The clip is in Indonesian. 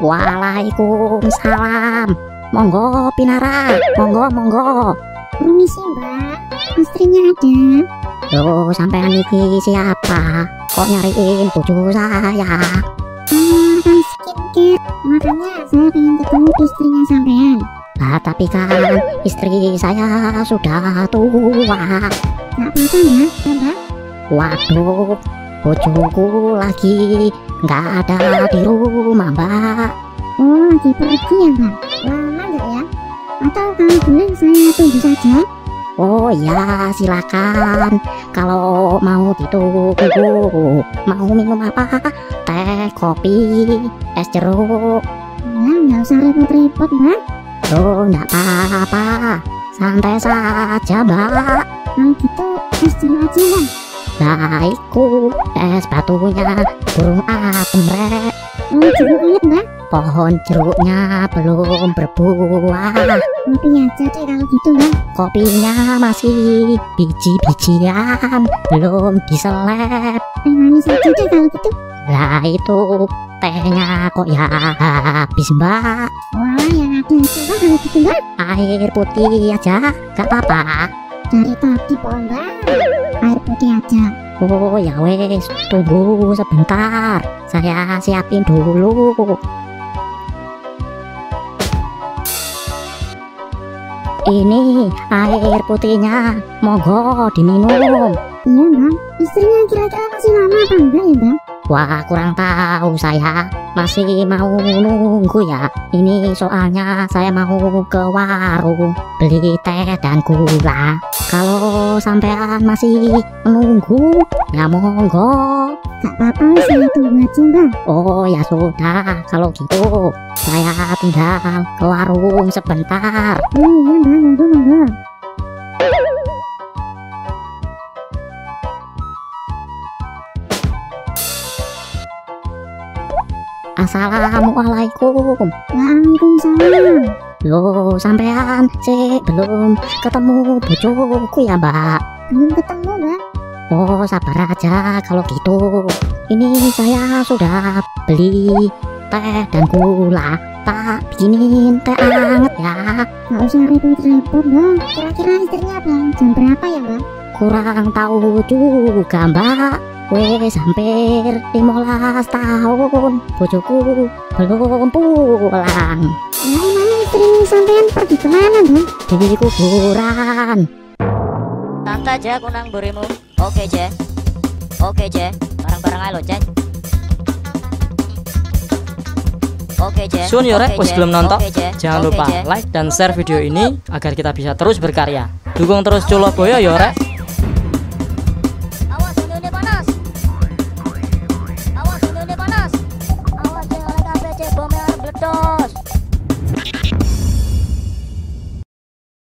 Waalaikumsalam. Monggo Pinara, monggo. Permisi Mbak, istrinya ada. Loh, sampean iki siapa? Kok nyariin bojo saya? Kan skincare, makanya saya pengen ketemu istrinya sampean. Lah, tapi kan istri saya sudah tua. Gak apa-apa ya Mbak? Waduh, bojoku lagi nggak ada di rumah, Mbak. Oh, lagi pergi ya Mbak? Lama nggak ya? Atau kalau boleh saya tunggu saja? Oh iya, silakan. Kalau mau ditunggu, mau minum apa? Teh, kopi, es jeruk. Ya, nggak usah repot-repot Mbak. Loh, nggak apa-apa. Santai saja, Mbak. Kalau gitu es jeruk aja lah. Nah, iku es batunya burung apem, Rek. Oh, jeruk aja Mbak. Pohon jeruknya belum berbuah. Kopi aja deh kalau gitu Mbak. Kopinya masih biji-bijian, belum diseleb. Teh manis aja deh kalau gitu. Lah, itu tehnya kok ya habis, Mbak. Wah, yang ada aja Mbak kalau gitu Mbak. Air putih aja, gak apa-apa. Dari tadi pohon Mbak. Air putih aja. Oh ya wes, tunggu sebentar. Saya siapin dulu. Ini air putihnya, monggo diminum. Iya Mbak, istrinya kira-kira masih lama apa enggak ya Mbak? Wah, kurang tahu saya. Masih mau nunggu ya. Ini soalnya saya mau ke warung beli teh dan gula. Kalau sampean masih menunggu, ya monggo. Gak apa-apa, saya tunggu aja Mbak. Oh ya sudah, kalau gitu saya tinggal ke warung sebentar. Oh iya Mbak, monggo. Assalamualaikum. Waalaikumsalam. Loh, sampean sih belum ketemu bojoku ya, Mbak? Belum ketemu Mbak. Oh, sabar aja kalau gitu. Ini saya sudah beli teh dan gula. Tak bikinin teh anget ya. Gak usah repot-repot Mbak. Kira-kira istrinya pulang jam berapa ya Mbak? Kurang tahu juga, Mbak. Wes hampir 15 tahun bojoku belum pulang. Nah, emang istri sampean pergi kemana Mbak? Di kuburan. Tante aja aku nang burimu. Oke Je. Bareng-bareng aja lo Je. Oke Je. Sun yo rek, wis belum nonton? Oke, Je. Jangan Oke, lupa Je. like dan share video ini agar kita bisa terus berkarya. Dukung terus Coloboyo yo rek.